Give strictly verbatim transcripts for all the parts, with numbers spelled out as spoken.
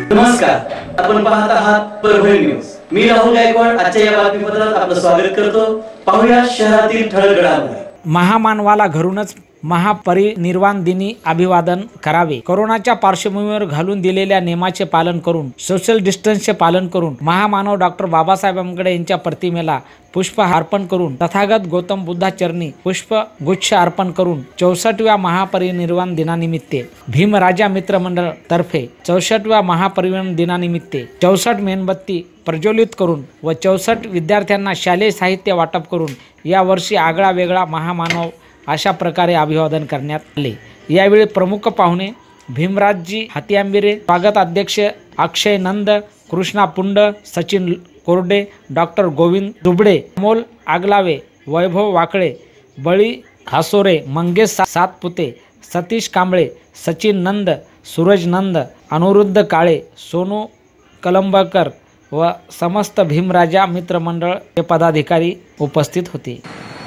नमस्कार, आपण पाहत आहात परभणी न्यूज। मी राहुल गायकवाड आजच्या या बातमीपत्रात आपलं स्वागत करतो। पाहूया शहरातील ठळक घडामोडी। महामानवाला घरूनच महापरिनिर्वाण दिनी अभिवादन करावे। कोरोनाच्या पार्श्वभूमीवर घालून दिलेल्या नियमाचे पालन करून सोशल डिस्टन्सचे पालन करून महामानव डॉक्टर बाबासाहेब आंबेडकर यांच्या प्रतिमेला पुष्प अर्पण करून तथागत गौतम बुद्धाचरणी पुष्प गुच्छ अर्पण करून चौसष्टव्या महापरिनिर्वाण दिनानिमित्त भीमराजा मित्र मंडळ तर्फे चौसष्टव्या महापरिनिर्वाण दिनानिमित्त चौसष्ट मेणबत्ती प्रज्वलित करून व चौसष्ट विद्यार्थ्यांना शालेय साहित्य वाटप करून या वर्षी आगळा वेगळा महामानव अशा प्रकारे अभिवादन करण्यात आले। यावेळी प्रमुख पाहुणे भीमराजजी हातीआंबिरे, स्वागत अध्यक्ष अक्षय नंद, कृष्णा पुंड, सचिन कोरडे, डॉक्टर गोविंद दुबडे, अमोल आगलावे, वैभव वाकळे, बळी हासोरे, मंगेश सातपुते, सतीश कांबळे, सचिन नंद, सूरज नंद, अनुरुद्ध काळे, सोनू कलंबकर व समस्त भीमराजा मित्र मंडळ चे पदाधिकारी उपस्थित होते।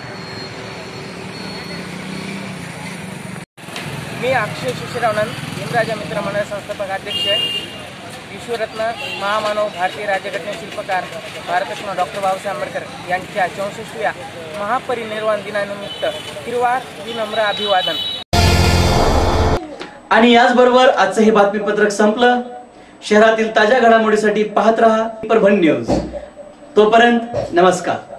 मी अक्षय शिशिरावनंद, भीमराजा मित्र मंडळ संस्थापक अध्यक्ष, विश्वरत्न महामानव भारतीय राज्यघटना शिल्पकार भारतरत्न डॉक्टर बाबासाहेब आंबेडकर यांच्या चौसष्टव्या महापरिनिर्वाण दिनानिमित्त हिरवार विनम्र अभिवादन। आणि याचबरोबर आजचं हे बातमीपत्रक संपलं। शहरातील ताज्या घडामोडीसाठी पाहत रहा परभणी न्यूज। तोपर्यंत नमस्कार।